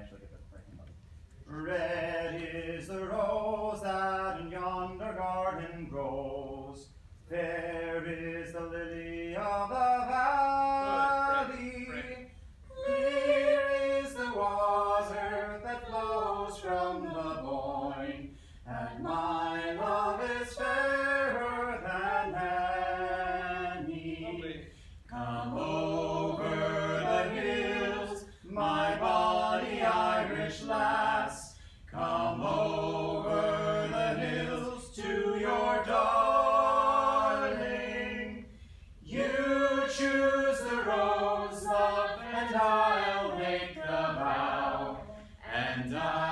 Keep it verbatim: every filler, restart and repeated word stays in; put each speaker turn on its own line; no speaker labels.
actually get the correct note. Red is the rose that in yonder garden grows. Fair is the lily of the valley. Clear is the water that flows from the Boyne. And my love is fairer than any. Come over the hills, my bonny Irish lass. Come over the hills to your darling. You choose the rose, love, and I'll make the vow. And I